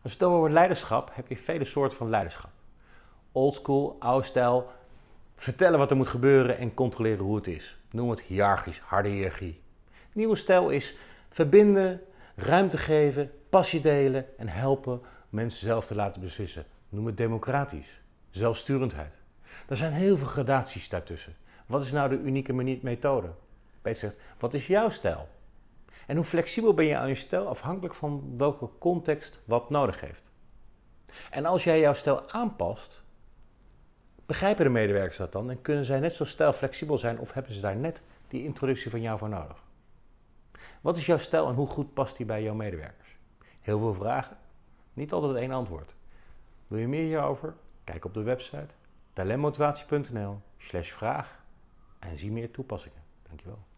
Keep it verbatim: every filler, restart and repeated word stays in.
Als we het hebben over leiderschap, heb je vele soorten van leiderschap. Oldschool, oude stijl, vertellen wat er moet gebeuren en controleren hoe het is. Noem het hiërarchisch, harde hiërarchie. Nieuwe stijl is verbinden, ruimte geven, passie delen en helpen mensen zelf te laten beslissen. Noem het democratisch, zelfsturendheid. Er zijn heel veel gradaties daartussen. Wat is nou de unieke methode? Beter gezegd, wat is jouw stijl? En hoe flexibel ben je aan je stijl afhankelijk van welke context wat nodig heeft. En als jij jouw stijl aanpast, begrijpen de medewerkers dat dan en kunnen zij net zo stijlflexibel zijn of hebben ze daar net die introductie van jou voor nodig? Wat is jouw stijl en hoe goed past die bij jouw medewerkers? Heel veel vragen, niet altijd één antwoord. Wil je meer hierover? Kijk op de website talentmotivatie punt n l slash vraag en zie meer toepassingen. Dankjewel.